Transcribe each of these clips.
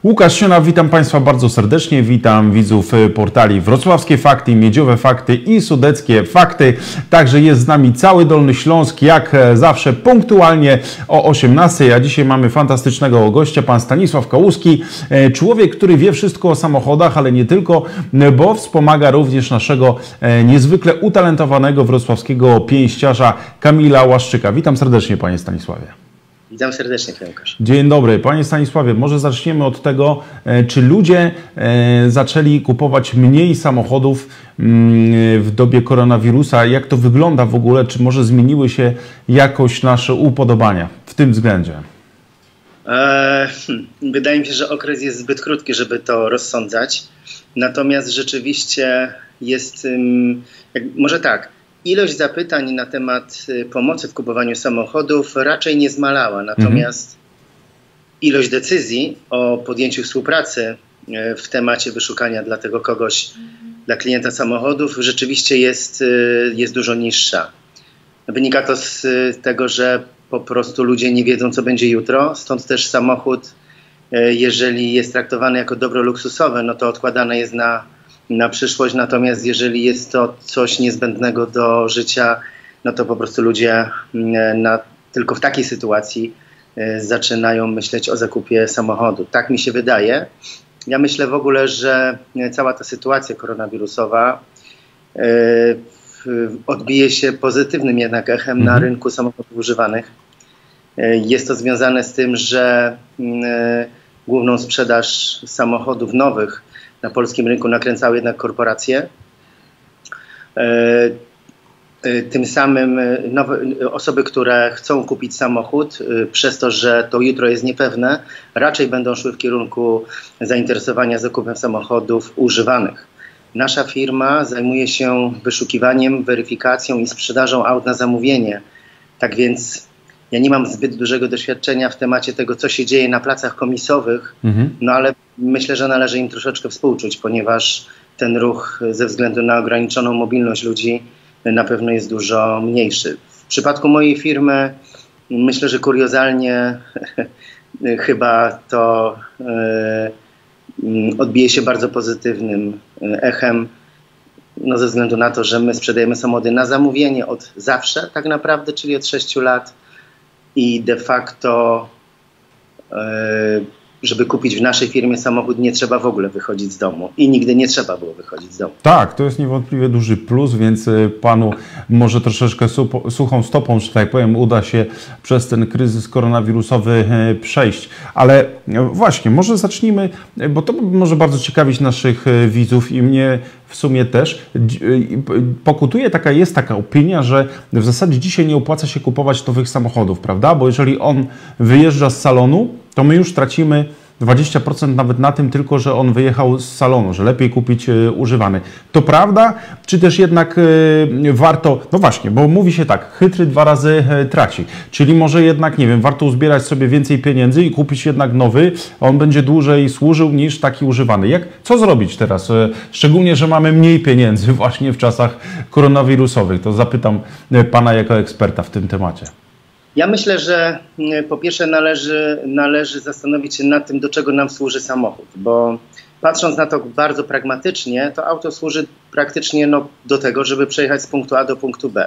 Łukasz Siona, witam Państwa bardzo serdecznie, witam widzów portali Wrocławskie Fakty, Miedziowe Fakty i Sudeckie Fakty. Także jest z nami cały Dolny Śląsk, jak zawsze punktualnie o 18:00, a dzisiaj mamy fantastycznego gościa, pan Stanisław Kałuski, człowiek, który wie wszystko o samochodach, ale nie tylko, bo wspomaga również naszego niezwykle utalentowanego wrocławskiego pięściarza Kamila Łaszczyka. Witam serdecznie, panie Stanisławie. Witam serdecznie, panie Łukasz. Dzień dobry. Panie Stanisławie, może zaczniemy od tego, czy ludzie zaczęli kupować mniej samochodów w dobie koronawirusa? Jak to wygląda w ogóle? Czy może zmieniły się jakoś nasze upodobania w tym względzie? Wydaje mi się, że okres jest zbyt krótki, żeby to rozsądzać. Natomiast rzeczywiście jest, może tak, ilość zapytań na temat pomocy w kupowaniu samochodów raczej nie zmalała. Natomiast ilość decyzji o podjęciu współpracy w temacie wyszukania dla tego kogoś, dla klienta samochodów rzeczywiście jest dużo niższa. Wynika to z tego, że po prostu ludzie nie wiedzą, co będzie jutro. Stąd też samochód, jeżeli jest traktowany jako dobro luksusowe, no to odkładane jest na przyszłość, natomiast jeżeli jest to coś niezbędnego do życia, no to po prostu ludzie tylko w takiej sytuacji zaczynają myśleć o zakupie samochodu. Tak mi się wydaje. Ja myślę w ogóle, że cała ta sytuacja koronawirusowa odbije się pozytywnym jednak echem na rynku samochodów używanych. Jest to związane z tym, że główną sprzedaż samochodów nowych na polskim rynku nakręcały jednak korporacje. Tym samym osoby, które chcą kupić samochód, przez to, że to jutro jest niepewne, raczej będą szły w kierunku zainteresowania zakupem samochodów używanych. Nasza firma zajmuje się wyszukiwaniem, weryfikacją i sprzedażą aut na zamówienie. Tak więc ja nie mam zbyt dużego doświadczenia w temacie tego, co się dzieje na placach komisowych, no ale myślę, że należy im troszeczkę współczuć, ponieważ ten ruch ze względu na ograniczoną mobilność ludzi na pewno jest dużo mniejszy. W przypadku mojej firmy myślę, że kuriozalnie chyba to odbije się bardzo pozytywnym echem, no ze względu na to, że my sprzedajemy samochody na zamówienie od zawsze tak naprawdę, czyli od 6 lat. I de facto, żeby kupić w naszej firmie samochód, nie trzeba w ogóle wychodzić z domu. I nigdy nie trzeba było wychodzić z domu. Tak, to jest niewątpliwie duży plus, więc panu może troszeczkę suchą stopą, że tak powiem, uda się przez ten kryzys koronawirusowy przejść. Ale właśnie, może zacznijmy, bo to może bardzo ciekawić naszych widzów i mnie w sumie też. Pokutuje jest taka opinia, że w zasadzie dzisiaj nie opłaca się kupować nowych samochodów, prawda? Bo jeżeli on wyjeżdża z salonu, to my już tracimy 20% nawet na tym tylko, że on wyjechał z salonu, że lepiej kupić używany. To prawda? Czy też jednak warto, no właśnie, bo mówi się tak, chytry 2 razy traci. Czyli może jednak, nie wiem, warto uzbierać sobie więcej pieniędzy i kupić jednak nowy, a on będzie dłużej służył niż taki używany. Co zrobić teraz? Szczególnie, że mamy mniej pieniędzy właśnie w czasach koronawirusowych. To zapytam pana jako eksperta w tym temacie. Ja myślę, że po pierwsze należy zastanowić się nad tym, do czego nam służy samochód, bo patrząc na to bardzo pragmatycznie, to auto służy praktycznie do tego, żeby przejechać z punktu A do punktu B.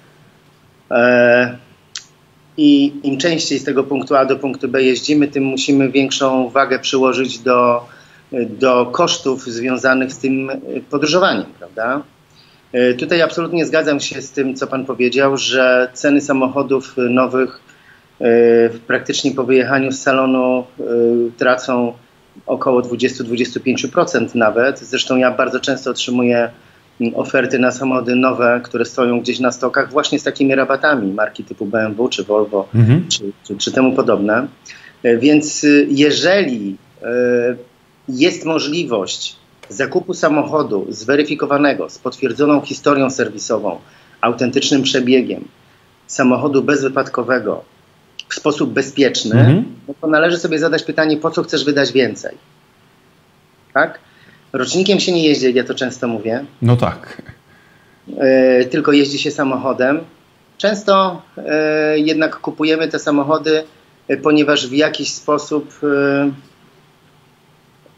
I im częściej z tego punktu A do punktu B jeździmy, tym musimy większą wagę przyłożyć do kosztów związanych z tym podróżowaniem, prawda? Tutaj absolutnie zgadzam się z tym, co pan powiedział, że ceny samochodów nowych praktycznie po wyjechaniu z salonu tracą około 20-25% nawet. Zresztą ja bardzo często otrzymuję oferty na samochody nowe, które stoją gdzieś na stokach właśnie z takimi rabatami marki typu BMW czy Volvo czy temu podobne. Więc jeżeli jest możliwość zakupu samochodu zweryfikowanego, z potwierdzoną historią serwisową, autentycznym przebiegiem, samochodu bezwypadkowego w sposób bezpieczny, no to należy sobie zadać pytanie, po co chcesz wydać więcej? Tak? Rocznikiem się nie jeździ, jak ja to często mówię. No tak. Tylko jeździ się samochodem. Często jednak kupujemy te samochody, ponieważ w jakiś sposób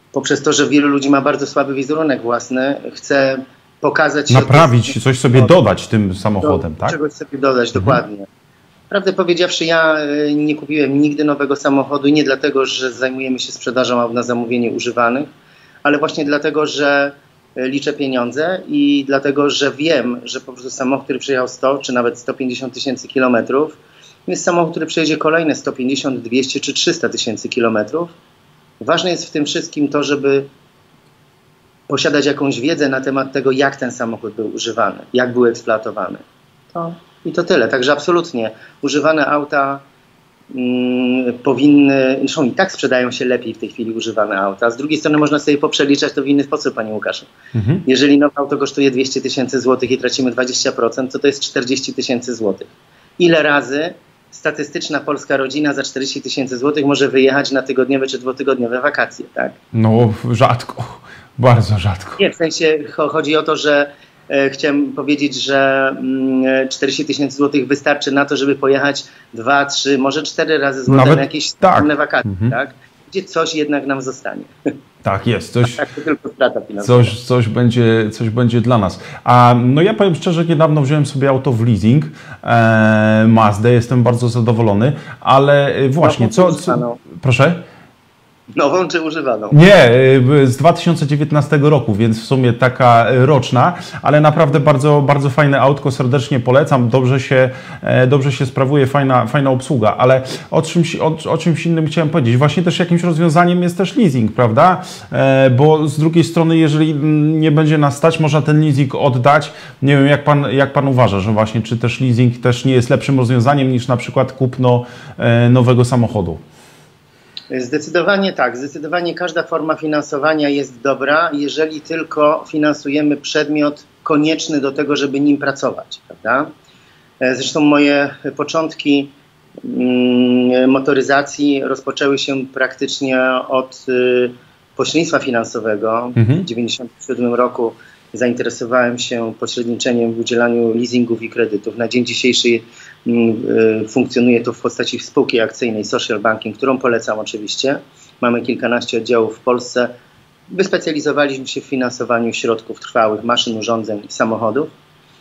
poprzez to, że wielu ludzi ma bardzo słaby wizerunek własny, chce pokazać się... Naprawić, coś sobie dodać tym samochodem, tak? Czegoś sobie dodać, dokładnie. Prawdę powiedziawszy, ja nie kupiłem nigdy nowego samochodu, nie dlatego, że zajmujemy się sprzedażą aut na zamówienie używanych, ale właśnie dlatego, że liczę pieniądze i dlatego, że wiem, że po prostu samochód, który przejechał 100 czy nawet 150 tysięcy kilometrów, jest samochód, który przejedzie kolejne 150, 200 czy 300 tysięcy kilometrów. Ważne jest w tym wszystkim to, żeby posiadać jakąś wiedzę na temat tego, jak ten samochód był używany, jak był eksploatowany. I to tyle. Także absolutnie używane auta powinny, zresztą i tak sprzedają się lepiej w tej chwili używane auta. Z drugiej strony można sobie poprzeliczać to w inny sposób, panie Łukaszu. Jeżeli nowe auto kosztuje 200 tysięcy złotych i tracimy 20%, to jest 40 tysięcy złotych. Ile razy statystyczna polska rodzina za 40 tysięcy złotych może wyjechać na tygodniowe czy dwutygodniowe wakacje, tak? No rzadko, bardzo rzadko. Nie, w sensie chodzi o to, że chciałem powiedzieć, że 40 tysięcy złotych wystarczy na to, żeby pojechać 2, 3, może 4 razy złote na jakieś wspólne wakacje, tak? Gdzie coś jednak nam zostanie. Tak jest, coś, tak, to tylko strata finansowa. coś będzie dla nas. A no ja powiem szczerze, niedawno wziąłem sobie auto w leasing, Mazdę, jestem bardzo zadowolony, ale właśnie, proszę? Nową czy używaną? Nie, z 2019 roku, więc w sumie taka roczna, ale naprawdę bardzo, bardzo fajne autko, serdecznie polecam, dobrze się sprawuje, fajna obsługa, ale o czymś innym chciałem powiedzieć. Właśnie też jakimś rozwiązaniem jest też leasing, prawda? Bo z drugiej strony, jeżeli nie będzie nas stać, można ten leasing oddać. Nie wiem, jak pan uważa, że właśnie czy też leasing też nie jest lepszym rozwiązaniem niż na przykład kupno nowego samochodu? Zdecydowanie tak. Zdecydowanie każda forma finansowania jest dobra, jeżeli tylko finansujemy przedmiot konieczny do tego, żeby nim pracować, prawda? Zresztą moje początki motoryzacji rozpoczęły się praktycznie od pośrednictwa finansowego. W 1997 roku zainteresowałem się pośredniczeniem w udzielaniu leasingów i kredytów. Na dzień dzisiejszy funkcjonuje to w postaci spółki akcyjnej Social Banking, którą polecam oczywiście. Mamy kilkanaście oddziałów w Polsce. Wyspecjalizowaliśmy się w finansowaniu środków trwałych, maszyn, urządzeń i samochodów.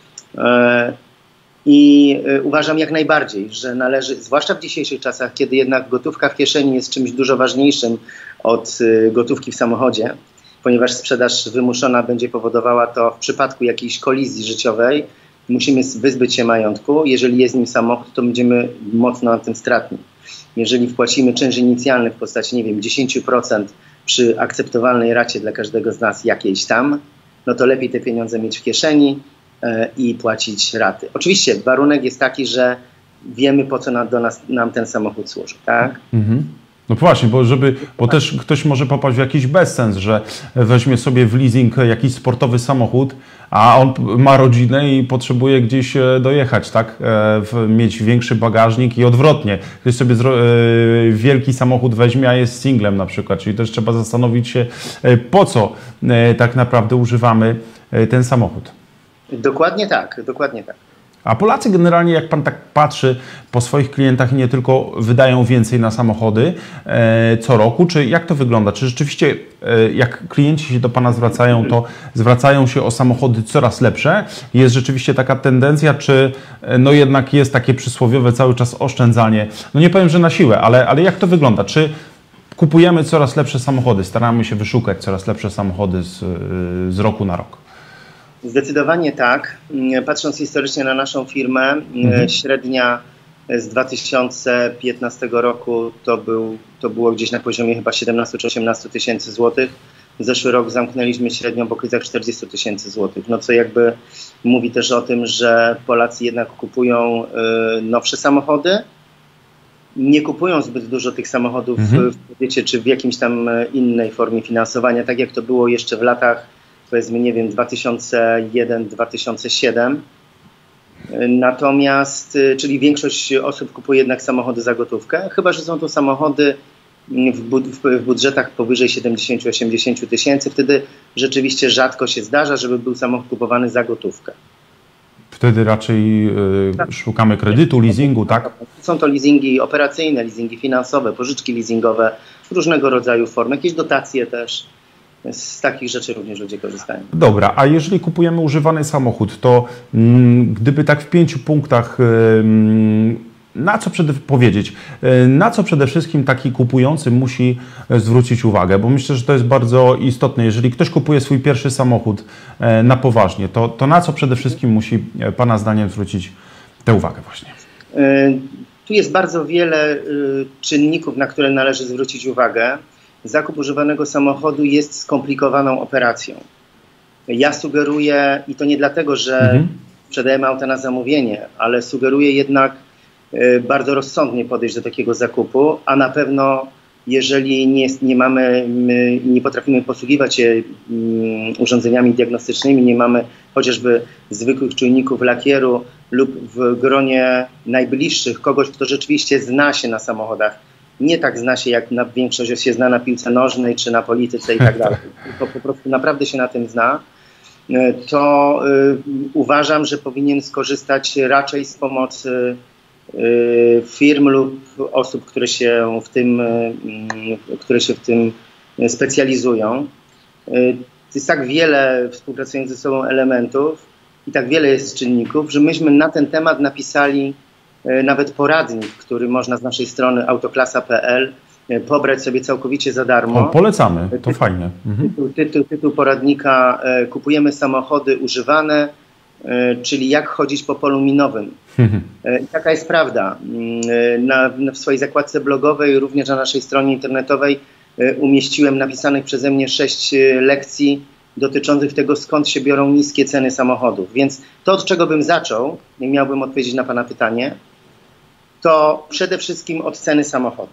I uważam jak najbardziej, że należy, zwłaszcza w dzisiejszych czasach, kiedy jednak gotówka w kieszeni jest czymś dużo ważniejszym od gotówki w samochodzie, ponieważ sprzedaż wymuszona będzie powodowała to w przypadku jakiejś kolizji życiowej, musimy wyzbyć się majątku. Jeżeli jest nim samochód, to będziemy mocno na tym stratni. Jeżeli wpłacimy czynsz inicjalny w postaci, nie wiem, 10% przy akceptowalnej racie dla każdego z nas jakiejś tam, no to lepiej te pieniądze mieć w kieszeni i płacić raty. Oczywiście warunek jest taki, że wiemy, po co nam ten samochód służy, tak? No właśnie, bo też ktoś może popaść w jakiś bezsens, że weźmie sobie w leasing jakiś sportowy samochód, a on ma rodzinę i potrzebuje gdzieś dojechać, tak? Mieć większy bagażnik i odwrotnie. Ktoś sobie wielki samochód weźmie, a jest singlem na przykład, czyli też trzeba zastanowić się, po co tak naprawdę używamy ten samochód. Dokładnie tak, dokładnie tak. A Polacy generalnie, jak pan tak patrzy po swoich klientach, nie tylko wydają więcej na samochody co roku, czy jak to wygląda? Czy rzeczywiście jak klienci się do pana zwracają, to zwracają się o samochody coraz lepsze? Jest rzeczywiście taka tendencja, czy no jednak jest takie przysłowiowe cały czas oszczędzanie? No nie powiem, że na siłę, ale jak to wygląda? Czy kupujemy coraz lepsze samochody, staramy się wyszukać coraz lepsze samochody z roku na rok? Zdecydowanie tak. Patrząc historycznie na naszą firmę, średnia z 2015 roku to było gdzieś na poziomie chyba 17 czy 18 tysięcy złotych. Zeszły rok zamknęliśmy średnią w okolicach 40 tysięcy złotych. No co jakby mówi też o tym, że Polacy jednak kupują nowsze samochody. Nie kupują zbyt dużo tych samochodów w kredycie czy w jakimś tam innej formie finansowania, tak jak to było jeszcze w latach, powiedzmy, nie wiem, 2001-2007. Natomiast, czyli większość osób kupuje jednak samochody za gotówkę, chyba że są to samochody w budżetach powyżej 70-80 tysięcy. Wtedy rzeczywiście rzadko się zdarza, żeby był samochód kupowany za gotówkę. Wtedy raczej szukamy kredytu, leasingu, tak? Są to leasingi operacyjne, leasingi finansowe, pożyczki leasingowe, różnego rodzaju formy, jakieś dotacje też. z takich rzeczy również ludzie korzystają. Dobra, a jeżeli kupujemy używany samochód, to gdyby tak w 5 punktach na co przede wszystkim taki kupujący musi zwrócić uwagę? Bo myślę, że to jest bardzo istotne. Jeżeli ktoś kupuje swój pierwszy samochód na poważnie, to na co przede wszystkim musi Pana zdaniem zwrócić tę uwagę właśnie? Tu jest bardzo wiele czynników, na które należy zwrócić uwagę. Zakup używanego samochodu jest skomplikowaną operacją. Ja sugeruję, i to nie dlatego, że sprzedajemy auta na zamówienie, ale sugeruję jednak bardzo rozsądnie podejść do takiego zakupu, a na pewno jeżeli nie potrafimy posługiwać się urządzeniami diagnostycznymi, nie mamy chociażby zwykłych czujników lakieru lub w gronie najbliższych kogoś, kto rzeczywiście zna się na samochodach, nie tak zna się, jak większość się zna na piłce nożnej czy na polityce i tak dalej, tylko po prostu naprawdę się na tym zna, to uważam, że powinien skorzystać raczej z pomocy firm lub osób, które się w tym specjalizują. Jest tak wiele współpracujących ze sobą elementów i tak wiele jest czynników, że myśmy na ten temat napisali nawet poradnik, który można z naszej strony autoklasa.pl pobrać sobie całkowicie za darmo. Polecamy, to fajnie. Tytuł poradnika Kupujemy samochody używane, czyli jak chodzić po polu minowym. I taka jest prawda. W swojej zakładce blogowej, również na naszej stronie internetowej umieściłem napisanych przeze mnie 6 lekcji dotyczących tego, skąd się biorą niskie ceny samochodów. Więc to, od czego bym zaczął, i miałbym odpowiedzieć na Pana pytanie, to przede wszystkim od ceny samochodu.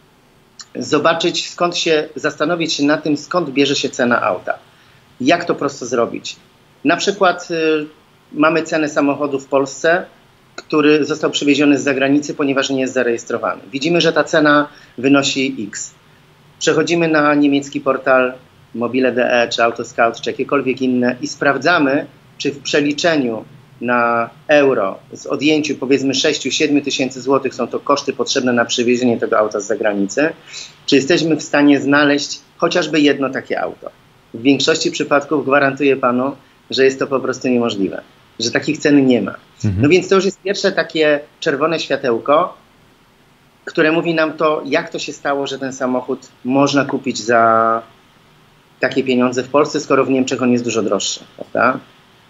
Zastanowić się nad tym, skąd bierze się cena auta. Jak to prosto zrobić? Na przykład mamy cenę samochodu w Polsce, który został przywieziony z zagranicy, ponieważ nie jest zarejestrowany. Widzimy, że ta cena wynosi X. Przechodzimy na niemiecki portal mobile.de, czy Autoscout, czy jakiekolwiek inne i sprawdzamy, czy w przeliczeniu na euro z odjęciu powiedzmy 6-7 tysięcy złotych są to koszty potrzebne na przywiezienie tego auta z zagranicy, czy jesteśmy w stanie znaleźć chociażby jedno takie auto. W większości przypadków gwarantuję Panu, że jest to po prostu niemożliwe, że takich cen nie ma. No więc to już jest pierwsze takie czerwone światełko, które mówi nam to, jak to się stało, że ten samochód można kupić za takie pieniądze w Polsce, skoro w Niemczech on jest dużo droższy, prawda?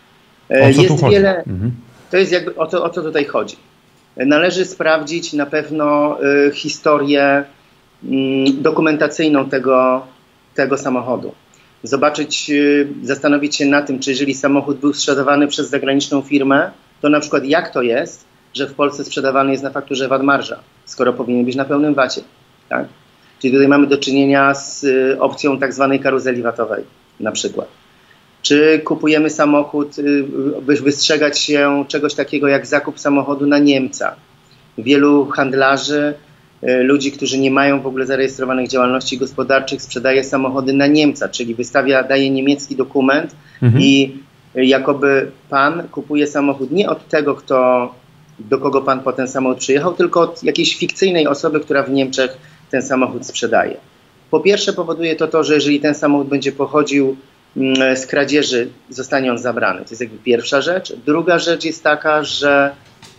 To jest jakby o co tutaj chodzi. Należy sprawdzić na pewno historię dokumentacyjną tego samochodu. Zastanowić się na tym, czy jeżeli samochód był sprzedawany przez zagraniczną firmę, to na przykład jak to jest, że w Polsce sprzedawany jest na fakturze VAT marża, skoro powinien być na pełnym VAT-ie. Tak? Czyli tutaj mamy do czynienia z opcją tak zwanej karuzeli VAT-owej na przykład. Czy kupujemy samochód, by wystrzegać się czegoś takiego jak zakup samochodu na Niemca. Wielu handlarzy, ludzi, którzy nie mają w ogóle zarejestrowanych działalności gospodarczych, sprzedaje samochody na Niemca, czyli daje niemiecki dokument i jakoby pan kupuje samochód nie od tego, do kogo pan po ten samochód przyjechał, tylko od jakiejś fikcyjnej osoby, która w Niemczech ten samochód sprzedaje. Po pierwsze powoduje to, że jeżeli ten samochód będzie pochodził z kradzieży, zostanie on zabrany. To jest jakby pierwsza rzecz. Druga rzecz jest taka, że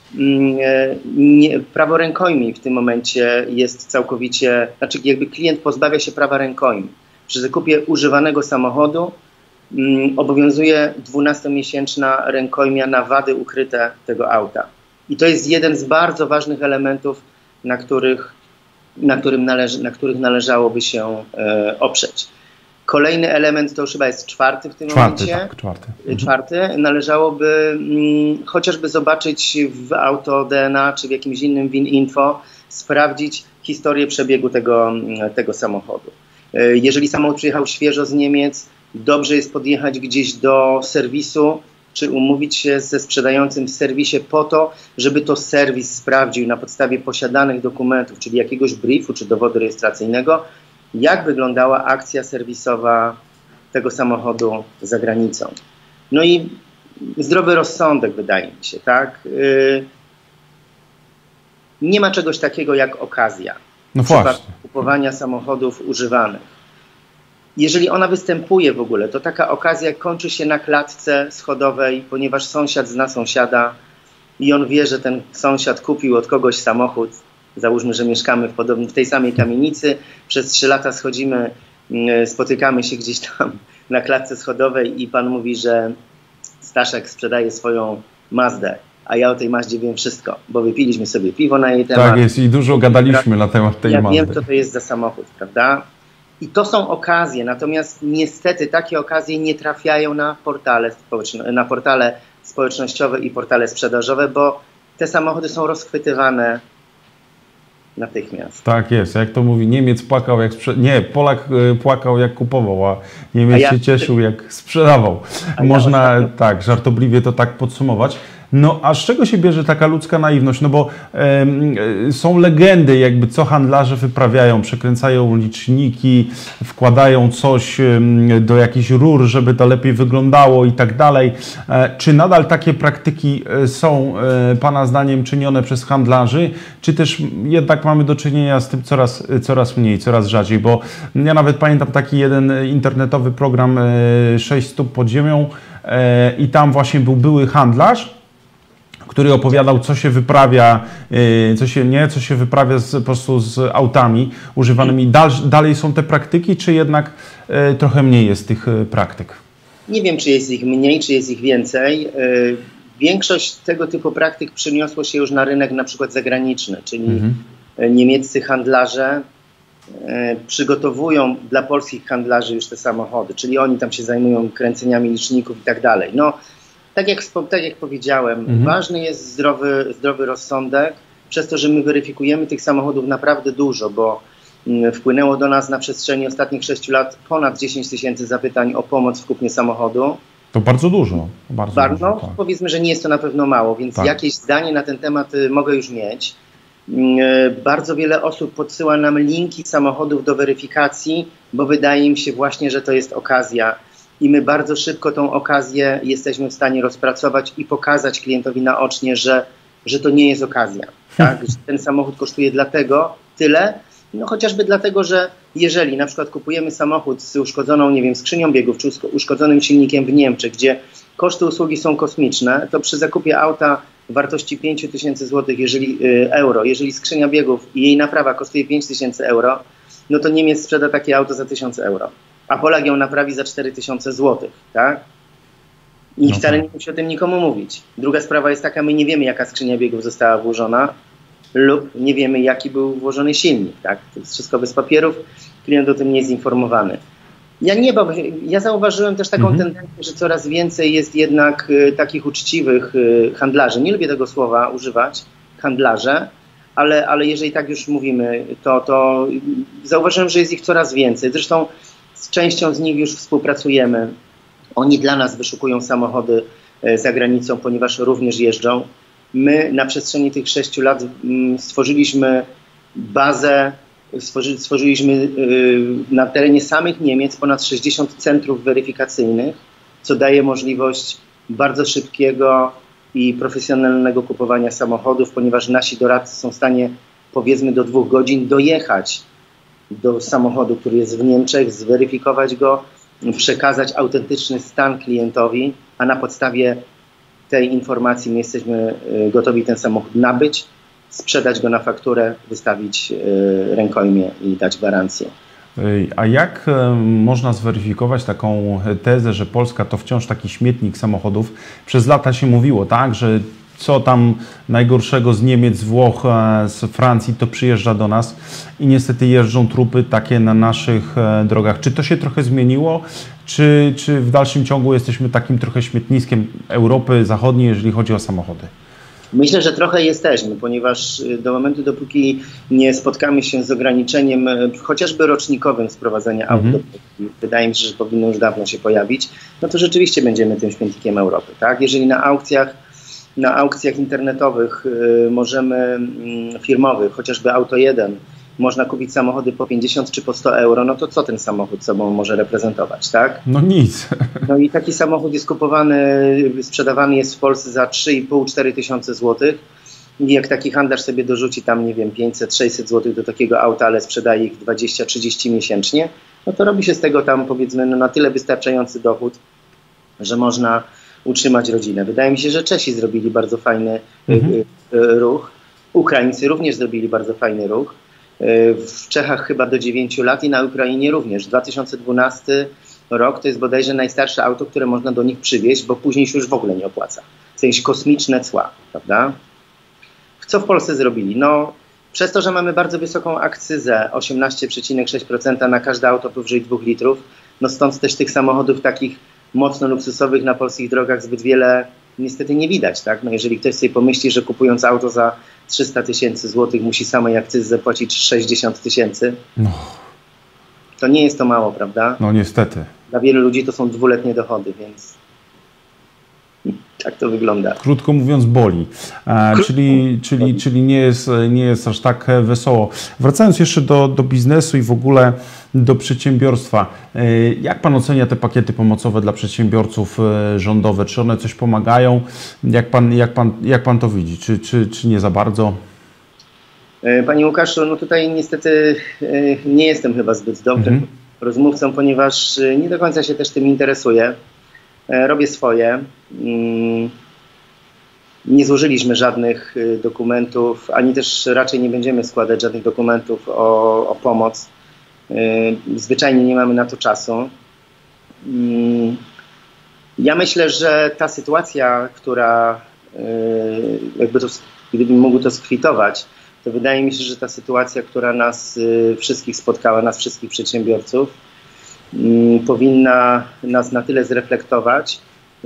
prawo rękojmi w tym momencie jest całkowicie, znaczy jakby klient pozbawia się prawa rękojmi. Przy zakupie używanego samochodu obowiązuje 12-miesięczna rękojmia na wady ukryte tego auta. I to jest jeden z bardzo ważnych elementów, na których należałoby się oprzeć. Kolejny element, to już chyba jest czwarty w tym momencie. Czwarty. Należałoby chociażby zobaczyć w Auto DNA czy w jakimś innym WinInfo, sprawdzić historię przebiegu tego samochodu. Jeżeli samochód przyjechał świeżo z Niemiec, dobrze jest podjechać gdzieś do serwisu, czy umówić się ze sprzedającym w serwisie po to, żeby to serwis sprawdził na podstawie posiadanych dokumentów, czyli jakiegoś briefu czy dowodu rejestracyjnego, jak wyglądała akcja serwisowa tego samochodu za granicą. No i zdrowy rozsądek, wydaje mi się, tak? Nie ma czegoś takiego jak okazja w przypadku kupowania samochodów używanych. jeżeli ona występuje w ogóle, to taka okazja kończy się na klatce schodowej, ponieważ sąsiad zna sąsiada i on wie, że ten sąsiad kupił od kogoś samochód. Załóżmy, że mieszkamy w tej samej kamienicy, przez 3 lata schodzimy, spotykamy się gdzieś tam na klatce schodowej i pan mówi, że Staszek sprzedaje swoją Mazdę, a ja o tej Mazdzie wiem wszystko, bo wypiliśmy sobie piwo na jej temat. Tak jest i dużo gadaliśmy na temat tej Mazdy. Ja wiem, co to jest za samochód, prawda? I to są okazje, natomiast niestety takie okazje nie trafiają na portale społecznościowe i portale sprzedażowe, bo te samochody są rozchwytywane natychmiast. Tak jest, jak to mówi, Niemiec płakał jak Polak płakał jak kupował, a Niemiec się cieszył jak sprzedawał. Można tak żartobliwie to tak podsumować. No a z czego się bierze taka ludzka naiwność? No bo są legendy, jakby co handlarze wyprawiają, przekręcają liczniki, wkładają coś do jakichś rur, żeby to lepiej wyglądało i tak dalej. Czy nadal takie praktyki są Pana zdaniem czynione przez handlarzy, czy też jednak mamy do czynienia z tym coraz mniej, coraz rzadziej? Bo ja nawet pamiętam taki jeden internetowy program 6 stóp pod ziemią i tam właśnie był były handlarz, który opowiadał, co się wyprawia, co się wyprawia po prostu z autami używanymi. Dalej są te praktyki, czy jednak trochę mniej jest tych praktyk? Nie wiem, czy jest ich mniej, czy jest ich więcej. Większość tego typu praktyk przyniosło się już na rynek na przykład zagraniczny, czyli niemieccy handlarze przygotowują dla polskich handlarzy już te samochody, czyli oni tam się zajmują kręceniami liczników i tak dalej. No, tak jak powiedziałem, ważny jest zdrowy rozsądek, przez to, że my weryfikujemy tych samochodów naprawdę dużo, bo wpłynęło do nas na przestrzeni ostatnich 6 lat ponad 10 000 zapytań o pomoc w kupnie samochodu. To bardzo dużo. Bardzo dużo, tak. Powiedzmy, że nie jest to na pewno mało, więc jakieś zdanie na ten temat mogę już mieć. Bardzo wiele osób podsyła nam linki samochodów do weryfikacji, bo wydaje im się właśnie, że to jest okazja. I my bardzo szybko tą okazję jesteśmy w stanie rozpracować i pokazać klientowi naocznie, że to nie jest okazja. Tak? Że ten samochód kosztuje dlatego tyle, no chociażby dlatego, że jeżeli na przykład kupujemy samochód z uszkodzoną, nie wiem, skrzynią biegów, czy uszkodzonym silnikiem w Niemczech, gdzie koszty usługi są kosmiczne, to przy zakupie auta wartości 5 000 zł, jeżeli skrzynia biegów i jej naprawa kosztuje 5 000 euro, no to Niemiec sprzeda takie auto za 1000 euro. A Polak ją naprawi za 4000 zł, tak? I wcale nie musi o tym nikomu mówić. Druga sprawa jest taka, my nie wiemy, jaka skrzynia biegów została włożona lub nie wiemy, jaki był włożony silnik, tak? To jest wszystko bez papierów, klient o tym nie jest informowany. Ja zauważyłem też taką tendencję, że coraz więcej jest jednak takich uczciwych handlarzy. Nie lubię tego słowa używać, handlarze, ale jeżeli tak już mówimy, to zauważyłem, że jest ich coraz więcej. Zresztą z częścią z nich już współpracujemy. Oni dla nas wyszukują samochody za granicą, ponieważ również jeżdżą. My na przestrzeni tych 6 lat stworzyliśmy bazę, stworzyliśmy na terenie samych Niemiec ponad 60 centrów weryfikacyjnych, co daje możliwość bardzo szybkiego i profesjonalnego kupowania samochodów, ponieważ nasi doradcy są w stanie powiedzmy do 2 godzin dojechać do samochodu, który jest w Niemczech, zweryfikować go, przekazać autentyczny stan klientowi, a na podstawie tej informacji my jesteśmy gotowi ten samochód nabyć, sprzedać go na fakturę, wystawić rękojmie i dać gwarancję. A jak można zweryfikować taką tezę, że Polska to wciąż taki śmietnik samochodów? Przez lata się mówiło, tak, że co tam najgorszego z Niemiec, z Włoch, z Francji, to przyjeżdża do nas i niestety jeżdżą trupy takie na naszych drogach. Czy to się trochę zmieniło, czy w dalszym ciągu jesteśmy takim trochę śmietniskiem Europy Zachodniej, jeżeli chodzi o samochody? Myślę, że trochę jesteśmy, ponieważ do momentu, dopóki nie spotkamy się z ograniczeniem chociażby rocznikowym sprowadzenia aut, wydaje mi się, że powinno już dawno się pojawić, no to rzeczywiście będziemy tym śmietnikiem Europy. Tak? Jeżeli na aukcjach internetowych firmowych, chociażby Auto 1, można kupić samochody po 50 czy po 100 euro, no to co ten samochód sobą może reprezentować, tak? No nic. No i taki samochód jest sprzedawany jest w Polsce za 3,5–4 tysiące złotych. I jak taki handlarz sobie dorzuci tam, nie wiem, 500–600 zł do takiego auta, ale sprzedaje ich 20–30 miesięcznie, no to robi się z tego tam, powiedzmy, no, na tyle wystarczający dochód, że można utrzymać rodzinę. Wydaje mi się, że Czesi zrobili bardzo fajny ruch. Ukraińcy również zrobili bardzo fajny ruch. W Czechach chyba do 9 lat i na Ukrainie również. 2012 rok to jest bodajże najstarsze auto, które można do nich przywieźć, bo później się już w ogóle nie opłaca. W sensie kosmiczne cła, prawda? Co w Polsce zrobili? No, przez to, że mamy bardzo wysoką akcyzę, 18,6% na każde auto powyżej 2 litrów, no stąd też tych samochodów takich mocno luksusowych na polskich drogach zbyt wiele niestety nie widać, tak? No jeżeli ktoś sobie pomyśli, że kupując auto za 300 000 złotych musi samej akcyzy zapłacić 60 000, no, to nie jest to mało, prawda? No niestety. Dla wielu ludzi to są 2-letnie dochody, więc tak to wygląda. Krótko mówiąc boli, czyli nie jest aż tak wesoło. Wracając jeszcze do biznesu i w ogóle do przedsiębiorstwa. Jak Pan ocenia te pakiety pomocowe dla przedsiębiorców rządowe? Czy one coś pomagają? Jak pan to widzi? Czy nie za bardzo? Panie Łukaszu, no tutaj niestety nie jestem chyba zbyt dobrym rozmówcą, ponieważ nie do końca się też tym interesuję. Robię swoje. Nie złożyliśmy żadnych dokumentów, ani też raczej nie będziemy składać żadnych dokumentów o pomoc. Zwyczajnie nie mamy na to czasu. Ja myślę, że ta sytuacja, która gdybym mógł to skwitować, to wydaje mi się, że ta sytuacja, która nas wszystkich spotkała, nas wszystkich przedsiębiorców, powinna nas na tyle zreflektować,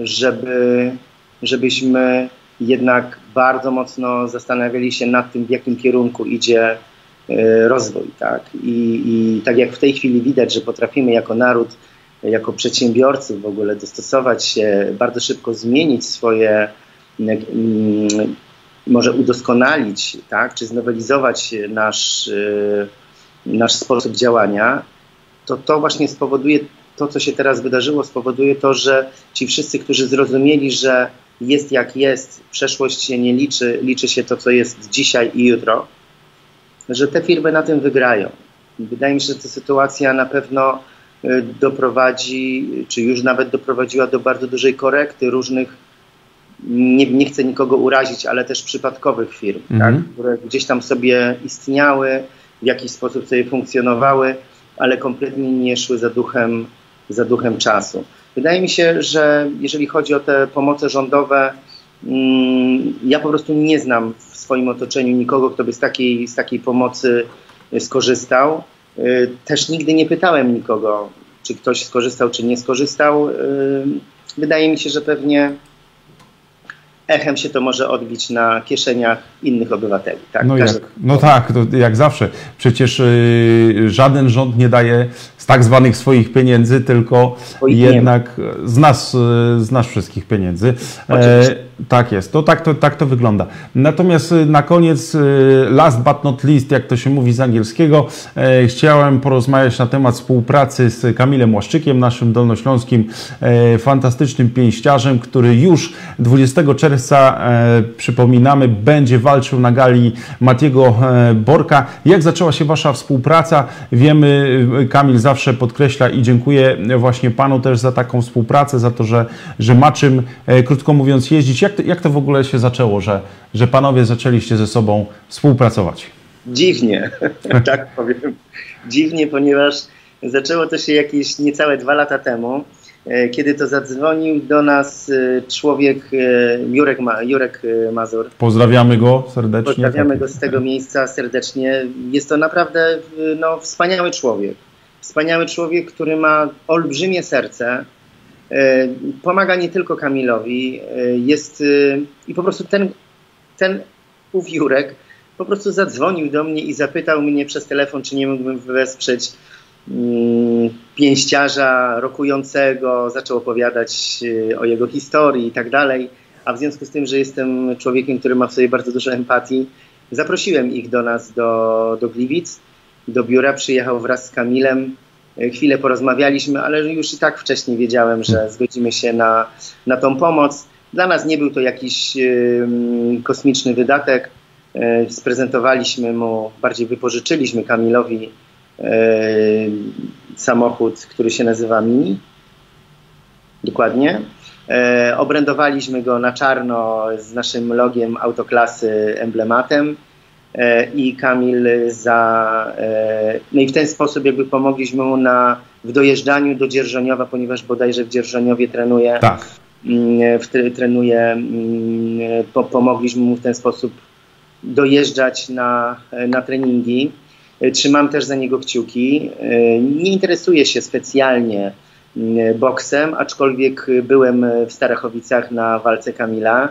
żebyśmy jednak bardzo mocno zastanawiali się nad tym, w jakim kierunku idzie rozwój. Tak? I tak jak w tej chwili widać, że potrafimy jako naród, jako przedsiębiorcy w ogóle dostosować się, bardzo szybko zmienić swoje, może udoskonalić, tak? Czy znowelizować nasz sposób działania, to właśnie spowoduje, to co się teraz wydarzyło, spowoduje to, że ci wszyscy, którzy zrozumieli, że jest jak jest, przeszłość się nie liczy, liczy się to, co jest dzisiaj i jutro, że te firmy na tym wygrają. Wydaje mi się, że ta sytuacja na pewno doprowadzi, czy już nawet doprowadziła do bardzo dużej korekty różnych, nie chcę nikogo urazić, ale też przypadkowych firm, tak, które gdzieś tam sobie istniały, w jakiś sposób sobie funkcjonowały, ale kompletnie nie szły za duchem czasu. Wydaje mi się, że jeżeli chodzi o te pomoce rządowe, ja po prostu nie znam w swoim otoczeniu nikogo, kto by z takiej pomocy skorzystał. Też nigdy nie pytałem nikogo, czy ktoś skorzystał, czy nie skorzystał. Wydaje mi się, że pewnie echem się to może odbić na kieszeniach innych obywateli. Tak? Tak, to jak zawsze. Przecież żaden rząd nie daje z tak zwanych swoich pieniędzy, tylko jednak z nas wszystkich pieniędzy. Tak jest, tak to wygląda. Natomiast na koniec, last but not least, jak to się mówi z angielskiego, chciałem porozmawiać na temat współpracy z Kamilem Łaszczykiem, naszym dolnośląskim fantastycznym pięściarzem, który już 20 czerwca, przypominamy, będzie walczył na gali Matiego Borka. Jak zaczęła się Wasza współpraca? Wiemy, Kamil zawsze podkreśla i dziękuję właśnie Panu też za taką współpracę, za to, że ma czym, krótko mówiąc, jeździć. Jak to w ogóle się zaczęło, że Panowie zaczęliście ze sobą współpracować? Dziwnie, tak powiem. Dziwnie, ponieważ zaczęło to się jakieś niecałe 2 lata temu, kiedy to zadzwonił do nas człowiek, Jurek Mazur. Pozdrawiamy go serdecznie. Pozdrawiamy go z tego miejsca serdecznie. Jest to naprawdę wspaniały człowiek. Wspaniały człowiek, który ma olbrzymie serce. Pomaga nie tylko Kamilowi. I po prostu ów Jurek po prostu zadzwonił do mnie i zapytał mnie przez telefon, czy nie mógłbym wesprzeć pięściarza rokującego, zaczął opowiadać o jego historii i tak dalej, a w związku z tym, że jestem człowiekiem, który ma w sobie bardzo dużo empatii, zaprosiłem ich do nas, do Gliwic, do biura, przyjechał wraz z Kamilem, chwilę porozmawialiśmy, ale już i tak wcześniej wiedziałem, że zgodzimy się na tą pomoc. Dla nas nie był to jakiś kosmiczny wydatek, sprezentowaliśmy mu, bardziej wypożyczyliśmy Kamilowi samochód, który się nazywa Mini. Dokładnie. Obrędowaliśmy go na czarno z naszym logiem autoklasy, emblematem i Kamil no i w ten sposób jakby pomogliśmy mu w dojeżdżaniu do Dzierżoniowa, ponieważ bodajże w Dzierżoniowie trenuje. Tak. Pomogliśmy mu w ten sposób dojeżdżać na treningi. Trzymam też za niego kciuki. Nie interesuję się specjalnie boksem, aczkolwiek byłem w Starachowicach na walce Kamila.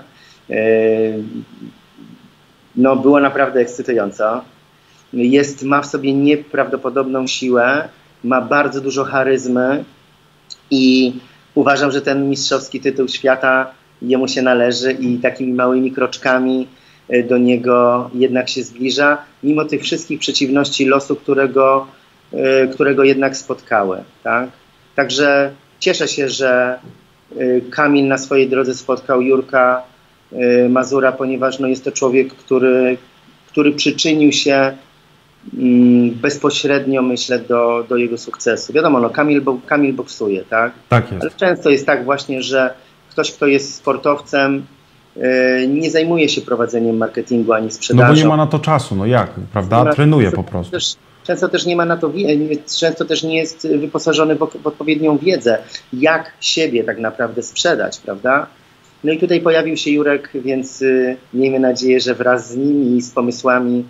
No, było naprawdę ekscytująco. Ma w sobie nieprawdopodobną siłę, ma bardzo dużo charyzmy i uważam, że ten mistrzowski tytuł świata jemu się należy i takimi małymi kroczkami do niego jednak się zbliża, mimo tych wszystkich przeciwności losu, którego jednak spotkały. Tak? Także cieszę się, że Kamil na swojej drodze spotkał Jurka Mazura, ponieważ no, jest to człowiek, który przyczynił się bezpośrednio, myślę, do jego sukcesu. Wiadomo, no, Kamil boksuje, tak? Tak jest. Ale często jest tak właśnie, że ktoś, kto jest sportowcem, nie zajmuje się prowadzeniem marketingu ani sprzedażą. No bo nie ma na to czasu, no jak, prawda? Trenuje po prostu. Często też nie ma na to, często też nie jest wyposażony w odpowiednią wiedzę, jak siebie tak naprawdę sprzedać, prawda? No i tutaj pojawił się Jurek, więc miejmy nadzieję, że wraz z nim i z pomysłami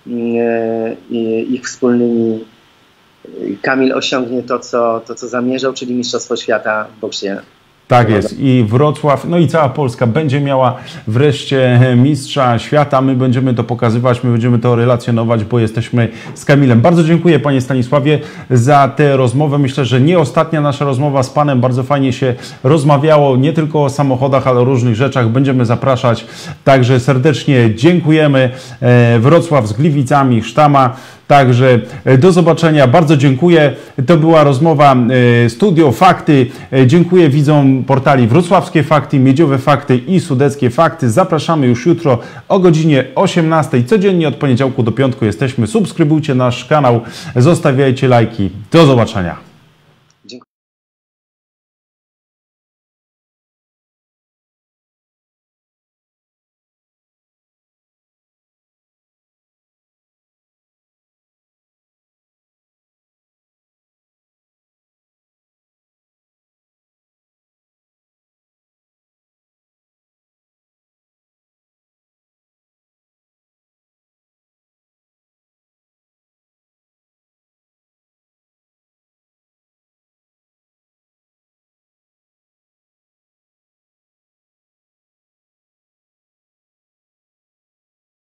ich wspólnymi Kamil osiągnie to, co zamierzał, czyli Mistrzostwo Świata w boksie. Tak jest. I Wrocław, no i cała Polska będzie miała wreszcie mistrza świata. My będziemy to pokazywać, my będziemy to relacjonować, bo jesteśmy z Kamilem. Bardzo dziękuję, panie Stanisławie, za tę rozmowę. Myślę, że nie ostatnia nasza rozmowa z panem. Bardzo fajnie się rozmawiało, nie tylko o samochodach, ale o różnych rzeczach. Będziemy zapraszać. Także serdecznie dziękujemy. Wrocław z Gliwicami, Sztama. Także do zobaczenia. Bardzo dziękuję. To była rozmowa Studio Fakty. Dziękuję widzom portali Wrocławskie Fakty, Miedziowe Fakty i Sudeckie Fakty. Zapraszamy już jutro o godzinie 18. Codziennie od poniedziałku do piątku jesteśmy. Subskrybujcie nasz kanał, zostawiajcie lajki. Do zobaczenia.